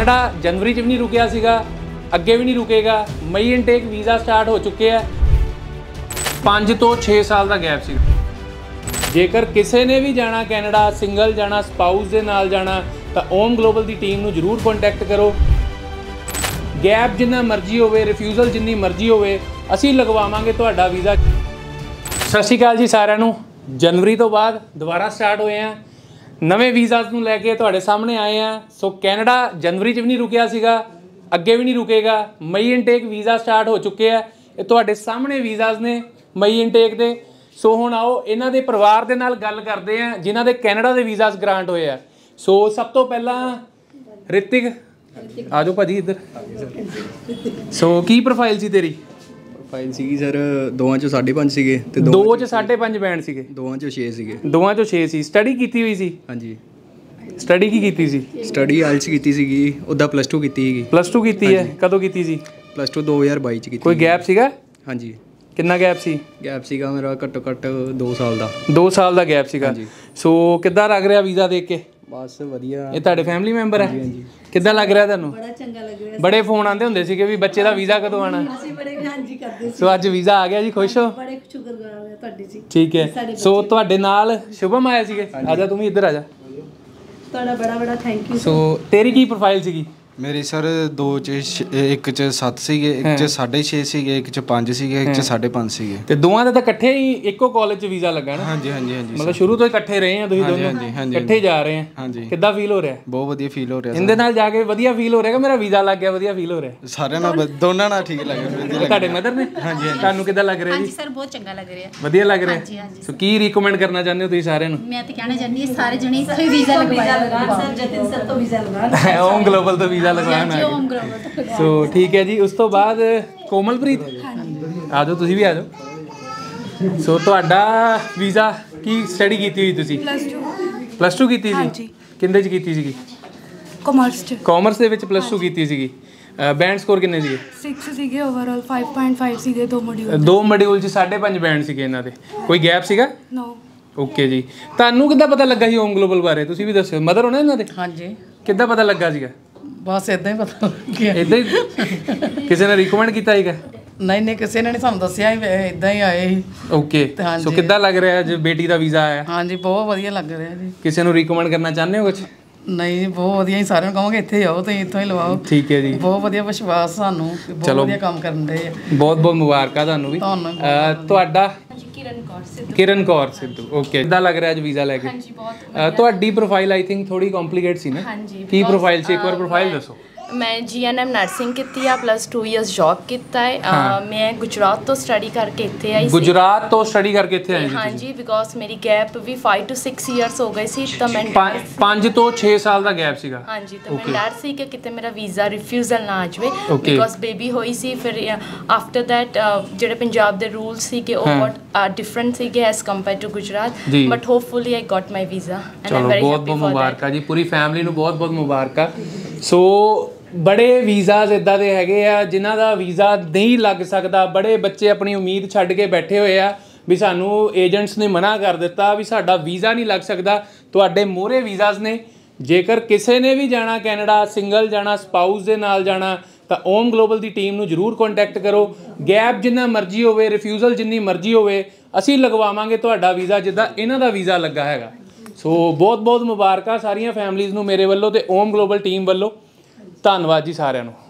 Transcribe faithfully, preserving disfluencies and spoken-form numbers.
Canada ਜਨਵਰੀ 'ਚ ਵੀ ਨਹੀਂ ਰੁਕਿਆ ਸੀਗਾ, ਅੱਗੇ ਵੀ ਨਹੀਂ ਰੁਕੇਗਾ। ਮਈ ਇਨਟੇਕ ਵੀਜ਼ਾ ਸਟਾਰਟ ਹੋ ਚੁੱਕੇ ਆ। ਪੰਜ ਤੋਂ ਛੇ ਸਾਲ ਦਾ ਗੈਪ ਸੀ। ਜੇਕਰ ਕਿਸੇ ਨੇ ਵੀ ਜਾਣਾ ਕੈਨੇਡਾ, ਸਿੰਗਲ ਜਾਣਾ, ਸਪਾਊਸ ਦੇ ਨਾਲ ਜਾਣਾ, ਤਾਂ ਓਮ ਗਲੋਬਲ ਦੀ ਟੀਮ ਨੂੰ ਜ਼ਰੂਰ ਕੰਟੈਕਟ ਕਰੋ। ਗੈਪ ਜਿੰਨਾ ਮਰਜ਼ੀ ਹੋਵੇ, ਰਿਫਿਊਜ਼ਲ ਜਿੰਨੀ ਮਰਜ਼ੀ ਹੋਵੇ, ਅਸੀਂ ਲਗਵਾਵਾਂਗੇ ਤੁਹਾਡਾ ਵੀਜ਼ਾ। ਸਤਿ ਸ਼੍ਰੀ ਅਕਾਲ ਜੀ ਸਾਰਿਆਂ ਨੂੰ। ਜਨਵਰੀ ਤੋਂ ਬਾਅਦ ਦੁਬਾਰਾ ਸਟਾਰਟ ਹੋਏ ਆ, ਨਵੇਂ ਵੀਜ਼ਾਸ ਨੂੰ ਲੈ ਕੇ ਤੁਹਾਡੇ ਸਾਹਮਣੇ ਆਏ ਆ। ਸੋ ਕੈਨੇਡਾ ਜਨਵਰੀ 'ਚ ਵੀ ਨਹੀਂ ਰੁਕਿਆ ਸੀਗਾ, ਅੱਗੇ ਵੀ ਨਹੀਂ ਰੁਕੇਗਾ। ਮਈ ਇਨਟੇਕ ਵੀਜ਼ਾ ਸਟਾਰਟ ਹੋ ਚੁੱਕੇ ਆ। ਇਹ ਤੁਹਾਡੇ ਸਾਹਮਣੇ ਵੀਜ਼ਾਸ ਨੇ ਮਈ ਇਨਟੇਕ ਦੇ। ਸੋ ਹੁਣ ਆਓ ਇਹਨਾਂ ਦੇ ਪਰਿਵਾਰ ਦੇ ਨਾਲ ਗੱਲ ਕਰਦੇ ਆ ਜਿਨ੍ਹਾਂ ਦੇ ਕੈਨੇਡਾ ਦੇ ਵੀਜ਼ਾਸ ਗ੍ਰਾਂਟ ਹੋਏ ਆ। ਸੋ ਸਭ ਤੋਂ ਪਹਿਲਾਂ ਰਿਤਿਕ ਆ ਜਾਓ ਭਾਜੀ ਇੱਧਰ। ਸੋ ਕੀ ਪ੍ਰੋਫਾਈਲ ਸੀ ਤੇਰੀ? ਪ੍ਰੋਫਾਈਲ ਸੀਗੀ ਸਰ ਦੋਵਾਂ ਚੋਂ ਸਾਢੇ ਪੰਜ ਸੀਗੇ ਤੇ ਦੋ ਚ ਸਾਢੇ ਪੰਜ ਬੈਂਡ ਸੀਗੇ, ਦੋਵਾਂ ਚੋਂ ਛੇ ਸੀਗੇ। ਦੋਵਾਂ ਚੋਂ ਛੇ ਸੀ। ਸਟੱਡੀ ਕੀਤੀ ਹੋਈ ਸੀ? ਹਾਂਜੀ। ਸਟੱਡੀ ਕੀ ਕੀਤੀ ਸੀ? ਸਟੱਡੀ ਆਇਲਟਸ ਕੀਤੀ ਸੀਗੀ, ਉੱਦਾਂ ਪਲੱਸ ਟੂ ਕੀਤੀ ਸੀਗੀ। ਪਲੱਸ ਟੂ ਕੀਤੀ ਹੈ? ਕਦੋਂ ਕੀਤੀ ਸੀ? ਪਲੱਸ ਟੂ ਦੋ ਹਜ਼ਾਰ ਬਾਈ ਚ ਕੀਤੀ। ਕੋਈ ਗੈਪ ਸੀਗਾ? ਹਾਂਜੀ। ਕਿੰਨਾ ਗੈਪ ਸੀ? ਗੈਪ ਸੀਗਾ ਮੇਰਾ ਘੱਟੋ ਘੱਟ ਦੋ ਸਾਲ ਦਾ। ਦੋ ਸਾਲ ਦਾ ਗੈਪ ਸੀਗਾ। ਸੋ ਕਿੱਦਾਂ ਲੱਗ ਰਿਹਾ ਵੀਜ਼ਾ ਦੇਖ ਕੇ? ਬਸ ਵਧੀਆ। ਇਹ ਤੁਹਾਡੇ ਫੈਮਿਲੀ ਮੈਂਬਰ ਹੈ? ਕਿੱਦਾਂ ਲੱਗ ਰਿਹਾ ਤੁਹਾਨੂੰ? ਬੜਾ ਚੰਗਾ ਲੱਗ ਰਿਹਾ। ਬੜੇ ਫੋਨ ਆਉਂਦੇ ਹੁੰਦੇ ਸੀਗੇ ਵੀ ਬੱਚੇ ਦਾ ਵੀਜ਼ਾ ਕਦੋਂ ਆਣਾ। ਅਸੀਂ ਬੜੇ ਹਾਂਜੀ ਕਰਦੇ ਸੀ। ਸੋ ਅੱਜ ਵੀਜ਼ਾ ਆ ਗਿਆ ਜੀ, ਖੁਸ਼ ਹੋ? ਬੜੇ ਸ਼ੁਕਰਗੁਜ਼ਾਰ ਹਾਂ ਤੁਹਾਡੇ ਜੀ। ਠੀਕ ਹੈ। ਸੋ ਤੁਹਾਡੇ ਨਾਲ ਸ਼ੁਭਮ ਆਇਆ ਸੀਗੇ। ਆ ਜਾ ਤੂੰ ਵੀ ਇੱਧਰ ਆ ਜਾ। ਤੁਹਾਡਾ ਬੜਾ ਬੜਾ ਥੈਂਕ ਯੂ। ਸੋ ਤੇਰੀ ਕੀ ਪ੍ਰੋਫਾਈਲ ਸੀਗੀ? ਮੇਰੀ ਸਰ ਦੋ ਚ ਇੱਕ ਚ ਸੱਤ ਸੀਗੇ, ਇੱਕ ਚ ਸਾਢੇ ਛੇ ਸੀਗੇ, ਇੱਕ ਚ ਪੰਜ ਸੀਗੇ, ਇੱਕ ਚ ਸਾਢੇ ਪੰਜ ਸੀਗੇ। ਤੇ ਦੋਵਾਂ ਦਾ ਤਾਂ ਇਕੱਠੇ ਹੀ ਇੱਕੋ ਕਾਲਜ 'ਚ ਵੀਜ਼ਾ ਲੱਗਾ ਨਾ? ਹਾਂਜੀ ਹਾਂਜੀ ਹਾਂਜੀ। ਮਤਲਬ ਸ਼ੁਰੂ ਤੋਂ ਇਕੱਠੇ ਰਹੇ ਆ ਤੁਸੀਂ ਦੋਨੋਂ? ਇਕੱਠੇ ਜਾ ਰਹੇ ਆ। ਹਾਂਜੀ। ਕਿੱਦਾਂ ਫੀਲ ਹੋ ਰਿਹਾ? ਬਹੁਤ ਵਧੀਆ ਫੀਲ ਹੋ ਰਿਹਾ। ਇਹਦੇ ਨਾਲ ਜਾ ਕੇ ਵਧੀਆ ਫੀਲ ਹੋ ਰਿਹਾ ਕਿ ਮੇਰਾ ਵੀਜ਼ਾ ਲੱਗ ਗਿਆ? ਵਧੀਆ ਫੀਲ ਹੋ ਰਿਹਾ ਸਾਰਿਆਂ ਨਾਲ, ਦੋਨਾਂ ਨਾਲ ਠੀਕ ਲੱਗ ਰਿਹਾ। ਤੁਹਾਡੇ ਮਦਰ ਨੇ? ਹਾਂਜੀ। ਤੁਹਾਨੂੰ ਕਿੱਦਾਂ ਲੱਗ ਰਿਹਾ ਜੀ? ਹਾਂਜੀ ਸਰ ਬਹੁਤ ਚੰਗਾ ਲੱਗ ਰਿਹਾ। ਵਧੀਆ ਲੱਗ ਰਿਹਾ। ਸੋ ਕੀ ਰਿਕਮੈਂਡ ਕਰਨਾ ਚਾਹੁੰਦੇ ਹੋ ਤੁਸੀਂ ਸਾਰਿਆਂ ਨੂੰ? ਮੈਂ ਤਾਂ ਕਹਿਣਾ ਚਾਹੁੰਦੀ ਹਾਂ ਸਾਰੇ ਜਣੇ ਇੱਥੇ ਵੀਜ਼ਾ ਲਗਵਾਉਣ। ਸਰ ਜਤਿਨ ਸਰ ਤੋਂ ਵੀਜ਼ਾ ਲਗਾਉਣ। ਓਮ ਗਲੋਬਲ ਤੋਂ ਵੀਜ਼ਾ ਲਗਵਾਉਣ। ਸੋ ਠੀਕ ਹੈ ਜੀ। ਉਸ ਤੋਂ ਬਾਅਦ ਕੋਮਲਪ੍ਰੀਤ ਆ ਜਾਓ, ਤੁਸੀਂ ਵੀ ਆ ਜਾਓ। ਸੋ ਤੁਹਾਡਾ ਵੀਜ਼ਾ ਕੀ ਸਟੱਡੀ ਕੀਤੀ ਹੋਈ ਤੁਸੀਂ? Plus two. ਪਲੱਸ ਟੂ ਕੀਤੀ ਸੀ? ਕਿੰਦੇ 'ਚ ਕੀਤੀ ਸੀਗੀ? ਕਾਮਰਸ 'ਚ। ਕਾਮਰਸ ਦੇ ਵਿੱਚ ਪਲੱਸ ਟੂ ਕੀਤੀ ਸੀਗੀ। ਬੈਂਡ ਸਕੋਰ ਕਿੰਨੇ ਸੀਗੇ? ਛੇ ਸੀਗੇ ਓਵਰਆਲ, ਪੰਜ ਪੁਆਇੰਟ ਪੰਜ ਸੀਗੇ ਦੋ ਮੋਡਿਊਲ। ਦੋ ਮੋਡਿਊਲ 'ਚ ਸਾਢੇ ਪੰਜ ਬੈਂਡ ਸੀਗੇ ਇਹਨਾਂ ਦੇ। ਕੋਈ ਗੈਪ ਸੀਗਾ? ਨੋ। ਓਕੇ ਜੀ। ਤੁਹਾਨੂੰ ਕਿੱਦਾਂ ਪਤਾ ਲੱਗਾ ਸੀ ਓਮ ਗਲੋਬਲ ਬਾਰੇ? ਤੁਸੀਂ ਵੀ ਦੱਸਿਓ। ਮਦਰ ਹੋਣਾ ਇਹਨਾਂ ਦੇ? ਹਾਂਜੀ। ਕਿੱਦਾਂ ਪਤਾ ਲੱਗਾ ਸੀਗਾ? ਬਸ ਇਦਾਂ ਹੀ ਪਤਾ ਲੱਗਿਆ। ਇਦਾਂ ਹੀ ਕਿਸੇ ਨੇ ਰਿਕਮੈਂਡ ਕੀਤਾ ਸੀਗਾ? ਨਹੀਂ ਨਹੀਂ, ਕਿਸੇ ਨੇ ਨਹੀਂ ਸਾਨੂੰ ਦੱਸਿਆ, ਇਦਾਂ ਹੀ ਆਏ ਸੀ। ਓਕੇ। ਸੋ ਕਿੱਦਾਂ ਲੱਗ ਰਿਹਾ ਅੱਜ ਬੇਟੀ ਦਾ ਵੀਜ਼ਾ ਆਇਆ? ਹਾਂਜੀ ਬਹੁਤ ਵਧੀਆ ਲੱਗ ਰਿਹਾ ਜੀ। ਕਿਸੇ ਨੂੰ ਰਿਕਮੈਂਡ ਕਰਨਾ ਚਾਹੁੰਦੇ ਹੋ ਕੁਝ? ਨਹੀਂ, ਬਹੁਤ ਵਧੀਆ ਹੀ। ਸਾਰਿਆਂ ਨੂੰ ਕਹਾਂਗੇ ਇੱਥੇ ਆਓ, ਤੁਸੀਂ ਇੱਥੋਂ ਹੀ ਲਵਾਓ। ਠੀਕ ਹੈ ਜੀ। ਬਹੁਤ ਵਧੀਆ ਵਿਸ਼ਵਾਸ ਸਾਨੂੰ, ਬਹੁਤ ਵਧੀਆ ਕੰਮ ਕਰਨ ਦੇ। ਬਹੁਤ ਬਹੁਤ ਮੁਬਾਰਕਾਂ ਤੁਹਾਨੂੰ ਵੀ। ਤੁਹਾਡਾ? ਕਿਰਨ ਕੌਰ ਸਿੱਧੂ। ਕਿਰਨ ਕੌਰ ਸਿੱਧੂ। ਓਕੇ। ਕਿੱਦਾਂ ਲੱਗ ਰਿਹਾ ਅੱਜ ਵੀਜ਼ਾ ਲੈ ਕੇ? ਹਾਂਜੀ ਬਹੁਤ। ਤੁਹਾਡੀ ਪ੍ਰੋਫਾਈਲ ਆਈ ਥਿੰਕ ਥੋੜੀ ਕੰਪਲਿਕੇਟ ਸੀ ਨਾ? ਹਾਂਜੀ। ਕੀ ਪ੍ਰੋਫਾਈਲ ਸੀ? ਇੱਕ ਵਾਰ ਪ੍ਰੋਫਾਈਲ ਦੱਸੋ। ਮੈਂ ਜੀ ਐਨ ਐਮ ਨਰਸਿੰਗ ਕੀਤੀ ਆ, ਪਲੱਸ ਟੂ ਇਅਰਸ ਜੌਬ ਕੀਤਾ ਹੈ। ਮੈਂ ਗੁਜਰਾਤ ਤੋਂ ਸਟੱਡੀ ਕਰਕੇ ਇੱਥੇ ਆਈ ਸੀ। ਗੁਜਰਾਤ ਤੋਂ ਸਟੱਡੀ ਕਰਕੇ ਇੱਥੇ ਆਏ ਸੀ? ਹਾਂਜੀ, ਬਿਕੋਜ਼ ਮੇਰੀ ਗੈਪ ਵੀ ਪੰਜ ਤੋਂ ਛੇ ਇਅਰਸ ਹੋ ਗਏ ਸੀ ਤਾਂ ਮੈਂ ਪੰਜ ਤੋਂ ਛੇ ਸਾਲ ਦਾ ਗੈਪ ਸੀਗਾ। ਹਾਂਜੀ। ਤਾਂ ਮੈਂ ਡਰ ਸੀ ਕਿ ਕਿਤੇ ਮੇਰਾ ਵੀਜ਼ਾ ਰਿਫਿਊਜ਼ਲ ਨਾ ਆ ਜਾਵੇ, ਬਿਕੋਜ਼ ਬੇਬੀ ਹੋਈ ਸੀ। ਫਿਰ ਆਫਟਰ ਦੈਟ ਜਿਹੜੇ ਪੰਜਾਬ ਦੇ ਰੂਲ ਸੀ ਕਿ ਉਹ ਬਹੁਤ ਡਿਫਰੈਂਟ ਸੀਗੇ as compare to Gujarat, but hopefully I got my visa and am very ਬਹੁਤ ਬਹੁਤ ਮੁਬਾਰਕਾਂ ਜੀ, ਪੂਰੀ ਫੈਮਿਲੀ ਨੂੰ ਬਹੁਤ ਬਹੁਤ ਮੁਬਾਰਕਾਂ। ਸੋ ਬੜੇ ਵੀਜ਼ਾਸ ਇੱਦਾਂ ਦੇ ਹੈਗੇ ਆ ਜਿਨ੍ਹਾਂ ਦਾ ਵੀਜ਼ਾ ਨਹੀਂ ਲੱਗ ਸਕਦਾ। ਬੜੇ ਬੱਚੇ ਆਪਣੀ ਉਮੀਦ ਛੱਡ ਕੇ ਬੈਠੇ ਹੋਏ ਆ ਵੀ ਸਾਨੂੰ ਏਜੰਟਸ ਨੇ ਮਨਾ ਕਰ ਦਿੱਤਾ ਵੀ ਸਾਡਾ ਵੀਜ਼ਾ ਨਹੀਂ ਲੱਗ ਸਕਦਾ। ਤੁਹਾਡੇ ਮੋਹਰੇ ਵੀਜ਼ਾਸ ਨੇ। ਜੇਕਰ ਕਿਸੇ ਨੇ ਵੀ ਜਾਣਾ ਕੈਨੇਡਾ, ਸਿੰਗਲ ਜਾਣਾ, ਸਪਾਊਸ ਦੇ ਨਾਲ ਜਾਣਾ, ਤਾਂ ਓਮ ਗਲੋਬਲ ਦੀ ਟੀਮ ਨੂੰ ਜ਼ਰੂਰ ਕੰਟੈਕਟ ਕਰੋ। ਗੈਪ ਜਿੰਨਾ ਮਰਜ਼ੀ ਹੋਵੇ, ਰਿਫਿਊਜ਼ਲ ਜਿੰਨੀ ਮਰਜ਼ੀ ਹੋਵੇ, ਅਸੀਂ ਲਗਵਾਵਾਂਗੇ ਤੁਹਾਡਾ ਵੀਜ਼ਾ ਜਿੱਦਾਂ ਇਹਨਾਂ ਦਾ ਵੀਜ਼ਾ ਲੱਗਾ ਹੈਗਾ। ਸੋ ਬਹੁਤ ਬਹੁਤ ਮੁਬਾਰਕਾਂ ਸਾਰੀਆਂ ਫੈਮਲੀਜ਼ ਨੂੰ ਮੇਰੇ ਵੱਲੋਂ ਤੇ ਓਮ ਗਲੋਬਲ ਟੀਮ ਵੱਲੋਂ। ਧੰਨਵਾਦ ਜੀ ਸਾਰਿਆਂ ਨੂੰ।